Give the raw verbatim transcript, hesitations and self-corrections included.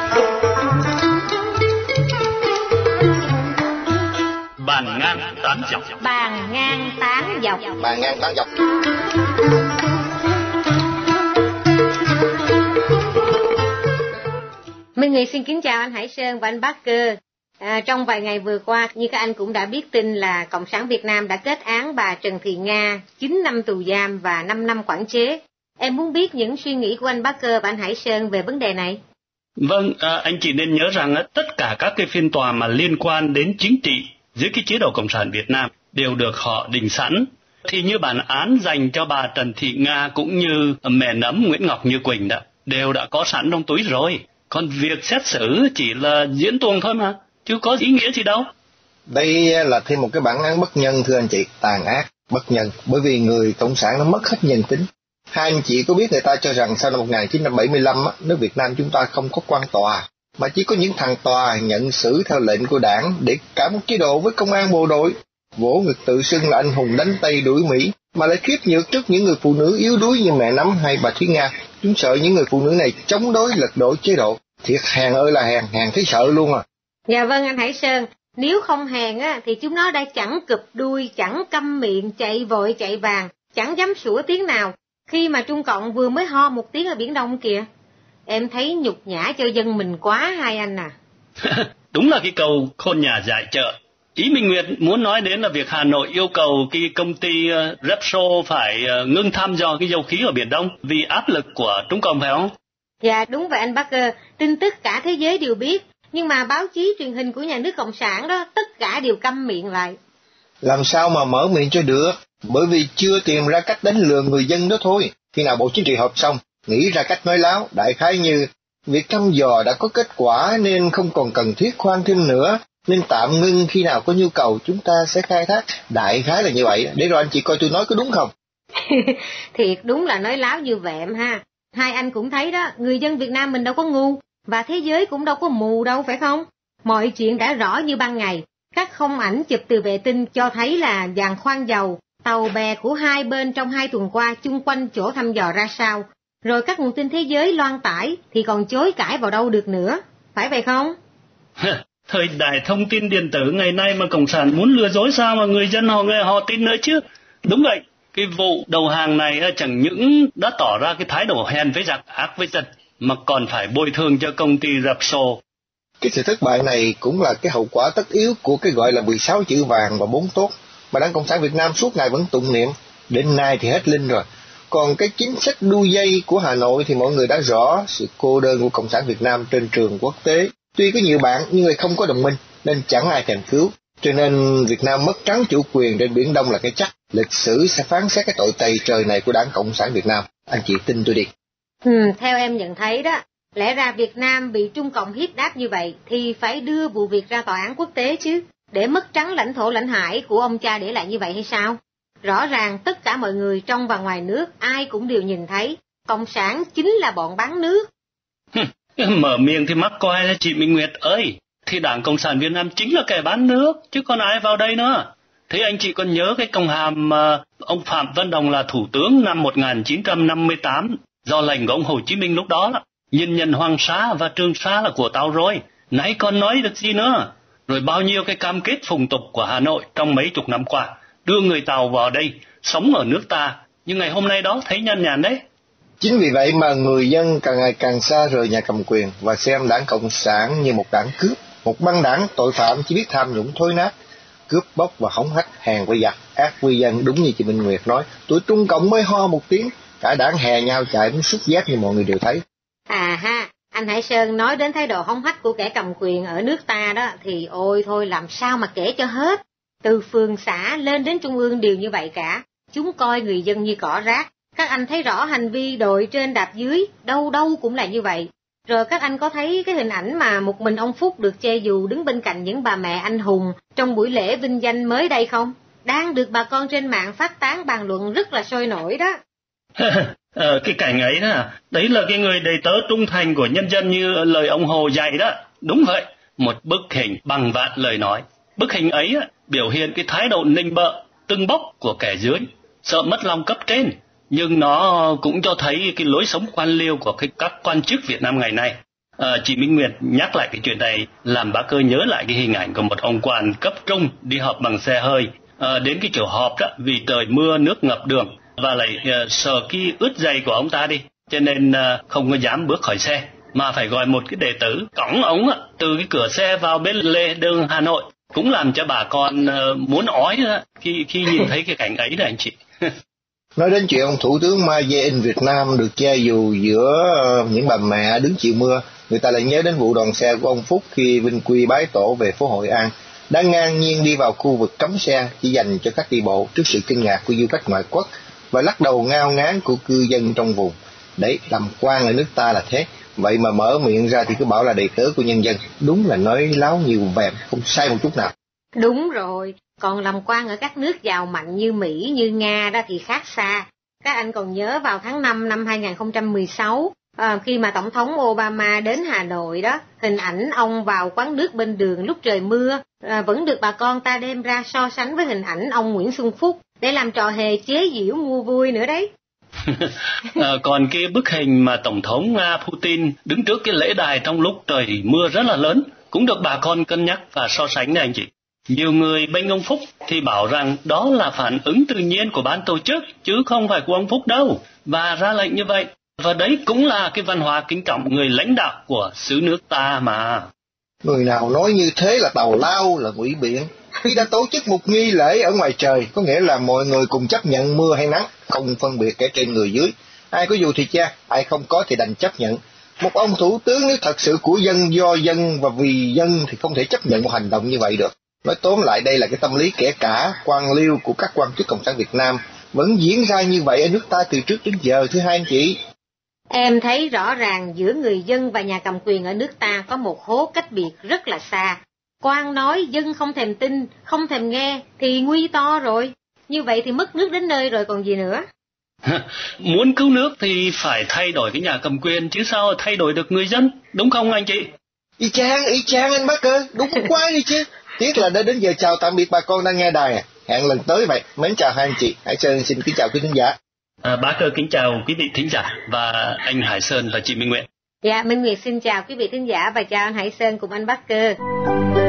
Bàn ngang tán dọc. Bàn ngang tán dọc. Bàn ngang tán dọc. Minh Nguyệt xin kính chào anh Hải Sơn và anh Parker. À, trong vài ngày vừa qua, như các anh cũng đã biết tin là Cộng sản Việt Nam đã kết án bà Trần Thị Nga chín năm tù giam và năm năm quản chế. Em muốn biết những suy nghĩ của anh Parker và anh Hải Sơn về vấn đề này. Vâng, à, anh chỉ nên nhớ rằng á, tất cả các cái phiên tòa mà liên quan đến chính trị dưới cái chế độ Cộng sản Việt Nam đều được họ định sẵn. Thì như bản án dành cho bà Trần Thị Nga cũng như mẹ nấm Nguyễn Ngọc Như Quỳnh đã, đều đã có sẵn trong túi rồi. Còn việc xét xử chỉ là diễn tuồng thôi mà, chứ có ý nghĩa gì đâu. Đây là thêm một cái bản án bất nhân thưa anh chị, tàn ác, bất nhân, bởi vì người Cộng sản nó mất hết nhân tính. Hai anh chị có biết người ta cho rằng sau năm một nghìn chín trăm bảy mươi lăm, á, nước Việt Nam chúng ta không có quan tòa, mà chỉ có những thằng tòa nhận xử theo lệnh của đảng để cả một chế độ với công an bộ đội, vỗ ngực tự xưng là anh hùng đánh Tây đuổi Mỹ, mà lại khiếp nhược trước những người phụ nữ yếu đuối như mẹ nấm hay bà Thúy Nga. Chúng sợ những người phụ nữ này chống đối lật đổ chế độ. Thiệt hèn ơi là hèn, hèn thấy sợ luôn à. Dạ vâng anh Hải Sơn, nếu không hèn á thì chúng nó đã chẳng cụp đuôi, chẳng câm miệng, chạy vội chạy vàng, chẳng dám sủa tiếng nào khi mà Trung Cộng vừa mới ho một tiếng ở Biển Đông kìa. Em thấy nhục nhã cho dân mình quá hai anh à. Đúng là cái câu khôn nhà dạy chợ. Ý Minh Nguyệt muốn nói đến là việc Hà Nội yêu cầu cái công ty uh, Repsol phải uh, ngưng thăm dò cái dầu khí ở Biển Đông vì áp lực của Trung Cộng phải không? Dạ đúng vậy anh Parker, tin tức cả thế giới đều biết, nhưng mà báo chí truyền hình của nhà nước Cộng sản đó tất cả đều câm miệng lại. Làm sao mà mở miệng cho được, bởi vì chưa tìm ra cách đánh lừa người dân đó thôi. Khi nào Bộ Chính trị họp xong, nghĩ ra cách nói láo, đại khái như việc thăm dò đã có kết quả nên không còn cần thiết khoan thêm nữa, nên tạm ngưng, khi nào có nhu cầu chúng ta sẽ khai thác. Đại khái là như vậy, để rồi anh chị coi tôi nói có đúng không? Thiệt đúng là nói láo như vẹm ha. Hai anh cũng thấy đó, người dân Việt Nam mình đâu có ngu, và thế giới cũng đâu có mù đâu phải không? Mọi chuyện đã rõ như ban ngày. Các không ảnh chụp từ vệ tinh cho thấy là giàn khoan dầu, tàu bè của hai bên trong hai tuần qua chung quanh chỗ thăm dò ra sao. Rồi các nguồn tin thế giới loan tải thì còn chối cãi vào đâu được nữa. Phải vậy không? Thời đại thông tin điện tử ngày nay mà Cộng sản muốn lừa dối sao mà người dân họ người họ tin nữa chứ. Đúng vậy, cái vụ đầu hàng này chẳng những đã tỏ ra cái thái độ hèn với giặc, ác với giặc, mà còn phải bồi thường cho công ty Repsol. Cái sự thất bại này cũng là cái hậu quả tất yếu của cái gọi là mười sáu chữ vàng và bốn tốt mà Đảng Cộng sản Việt Nam suốt ngày vẫn tụng niệm. Đến nay thì hết linh rồi. Còn cái chính sách đu dây của Hà Nội thì mọi người đã rõ sự cô đơn của Cộng sản Việt Nam trên trường quốc tế. Tuy có nhiều bạn nhưng lại không có đồng minh nên chẳng ai thèm cứu. Cho nên Việt Nam mất trắng chủ quyền trên Biển Đông là cái chắc. Lịch sử sẽ phán xét cái tội tày trời này của Đảng Cộng sản Việt Nam. Anh chị tin tôi đi. Ừ, theo em nhận thấy đó, lẽ ra Việt Nam bị Trung Cộng hiếp đáp như vậy thì phải đưa vụ việc ra tòa án quốc tế chứ, để mất trắng lãnh thổ lãnh hải của ông cha để lại như vậy hay sao? Rõ ràng tất cả mọi người trong và ngoài nước ai cũng đều nhìn thấy, Cộng sản chính là bọn bán nước. Mở miệng thì mắc coi là chị Minh Nguyệt ơi, thì Đảng Cộng sản Việt Nam chính là kẻ bán nước, chứ còn ai vào đây nữa. Thế anh chị còn nhớ cái công hàm mà ông Phạm Văn Đồng là thủ tướng năm một nghìn chín trăm năm mươi tám, do lệnh của ông Hồ Chí Minh lúc đó, nhìn nhận Hoàng Sa và Trường Sa là của tao rồi, nãy còn nói được gì nữa. Rồi bao nhiêu cái cam kết phùng tục của Hà Nội trong mấy chục năm qua, đưa người Tàu vào đây, sống ở nước ta, nhưng ngày hôm nay đó thấy nhàn nhàn đấy. Chính vì vậy mà người dân càng ngày càng xa rời nhà cầm quyền và xem Đảng Cộng sản như một đảng cướp, một băng đảng tội phạm chỉ biết tham nhũng thối nát, cướp bóc và hống hách, hèn với giặc, ác quy dân. Đúng như chị Minh Nguyệt nói, tụi Trung Cộng mới ho một tiếng, cả đảng hè nhau chạy muốn xúc giác như mọi người đều thấy. À ha, anh Hải Sơn nói đến thái độ hống hách của kẻ cầm quyền ở nước ta đó thì ôi thôi làm sao mà kể cho hết. Từ phường xã lên đến trung ương đều như vậy cả, chúng coi người dân như cỏ rác. Các anh thấy rõ hành vi đội trên đạp dưới, đâu đâu cũng là như vậy. Rồi các anh có thấy cái hình ảnh mà một mình ông Phúc được che dù đứng bên cạnh những bà mẹ anh hùng trong buổi lễ vinh danh mới đây không? Đang được bà con trên mạng phát tán bàn luận rất là sôi nổi đó. ờ, cái cảnh ấy đó, đấy là cái người đầy tớ trung thành của nhân dân như lời ông Hồ dạy đó. Đúng vậy, một bức hình bằng vạn lời nói. Bức hình ấy biểu hiện cái thái độ nịnh bợ, tưng bốc của kẻ dưới, sợ mất lòng cấp trên. Nhưng nó cũng cho thấy cái lối sống quan liêu của cái, các quan chức Việt Nam ngày nay. À, chị Minh Nguyệt nhắc lại cái chuyện này làm bác cơ nhớ lại cái hình ảnh của một ông quan cấp trung đi họp bằng xe hơi. À, đến cái chỗ họp đó vì trời mưa nước ngập đường và lại uh, sợ cái ướt giày của ông ta đi, cho nên uh, không có dám bước khỏi xe mà phải gọi một cái đệ tử cõng ống uh, từ cái cửa xe vào bên lề đường Hà Nội, cũng làm cho bà con uh, muốn ói uh, khi khi nhìn thấy cái cảnh ấy đó anh chị. Nói đến chuyện ông Thủ tướng Ma Jae-in Việt Nam được che dù giữa những bà mẹ đứng chịu mưa, người ta lại nhớ đến vụ đoàn xe của ông Phúc khi Vinh Quy bái tổ về phố Hội An, đã ngang nhiên đi vào khu vực cấm xe chỉ dành cho khách đi bộ trước sự kinh ngạc của du khách ngoại quốc và lắc đầu ngao ngán của cư dân trong vùng. Đấy, làm quan ở nước ta là thế, vậy mà mở miệng ra thì cứ bảo là đầy tớ của nhân dân, đúng là nói láo nhiều vẹm, không sai một chút nào. Đúng rồi, còn làm quan ở các nước giàu mạnh như Mỹ, như Nga đó thì khác xa. Các anh còn nhớ vào tháng năm năm hai không một sáu, à, khi mà Tổng thống Obama đến Hà Nội đó, hình ảnh ông vào quán nước bên đường lúc trời mưa, à, vẫn được bà con ta đem ra so sánh với hình ảnh ông Nguyễn Xuân Phúc, để làm trò hề chế giễu mua vui nữa đấy. à, còn cái bức hình mà Tổng thống Nga Putin đứng trước cái lễ đài trong lúc trời mưa rất là lớn, cũng được bà con cân nhắc và so sánh này anh chị. Nhiều người bên ông Phúc thì bảo rằng đó là phản ứng tự nhiên của ban tổ chức, chứ không phải của ông Phúc đâu, và ra lệnh như vậy. Và đấy cũng là cái văn hóa kính trọng người lãnh đạo của xứ nước ta mà. Người nào nói như thế là tào lao, là ngụy biện. Khi đã tổ chức một nghi lễ ở ngoài trời, có nghĩa là mọi người cùng chấp nhận mưa hay nắng, không phân biệt kẻ trên người dưới. Ai có dù thì cha, ai không có thì đành chấp nhận. Một ông thủ tướng nếu thật sự của dân, do dân và vì dân thì không thể chấp nhận một hành động như vậy được. Nói tóm lại, đây là cái tâm lý kẻ cả, quan liêu của các quan chức Cộng sản Việt Nam vẫn diễn ra như vậy ở nước ta từ trước đến giờ, thưa hai anh chị. Em thấy rõ ràng giữa người dân và nhà cầm quyền ở nước ta có một hố cách biệt rất là xa. Quan nói dân không thèm tin, không thèm nghe thì nguy to rồi. Như vậy thì mất nước đến nơi rồi còn gì nữa. Muốn cứu nước thì phải thay đổi cái nhà cầm quyền, chứ sao thay đổi được người dân, đúng không anh chị? Y chang, y chang anh bác ơi, đúng quá đi chứ. Tiếc là đã đến giờ chào tạm biệt bà con đang nghe đài. Hẹn lần tới vậy. Mến chào hai anh chị. Hải Sơn xin kính chào quý thính giả. À, bác ơi, kính chào quý vị thính giả và anh Hải Sơn và chị Minh Nguyệt. Dạ, Minh Nguyệt xin chào quý vị thính giả và chào anh Hải Sơn cùng anh Bác Cơ.